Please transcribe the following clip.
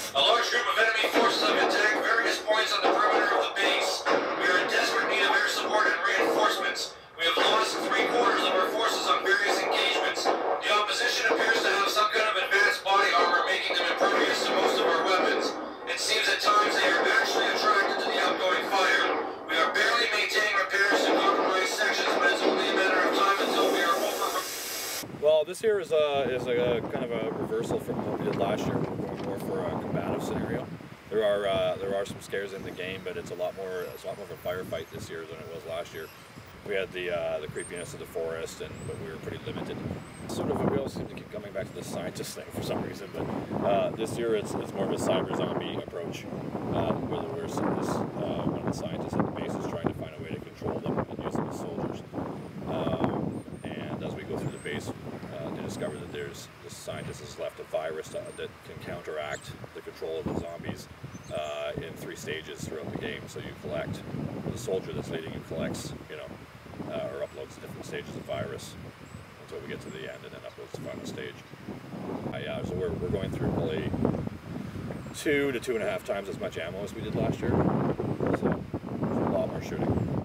A large group of enemy forces have attacked various points on the perimeter of the base. We are in desperate need of air support and reinforcements. We have lost 3/4 of our forces on various engagements. The opposition appears to have some kind of advanced body armor, making them impervious to most of our weapons. It seems at times they are actually attracted to the outgoing fire. We are barely maintaining repairs to compromised sections, but it's only a matter of time until we are over. Well, this year is a kind of a reversal from what we did last year. We're going more for a combative scenario. There are some scares in the game, but it's a lot more of a firefight this year than it was last year. We had the creepiness of the forest, but we were pretty limited. We all seem to keep coming back to the scientist thing for some reason, but this year it's more of a cyber zombie approach. Whether one of the scientists at the base is trying to find a way to control them and use them as soldiers. And as we go through the base, they discover that this scientist has left a virus that can counteract the control of the zombies in 3 stages throughout the game. So you collect, the soldier that's leading you collects, or uploads different stages of virus until we get to the end, and then uploads the final stage. Yeah, so we're going through probably 2 to 2.5 times as much ammo as we did last year. So there's a lot more shooting.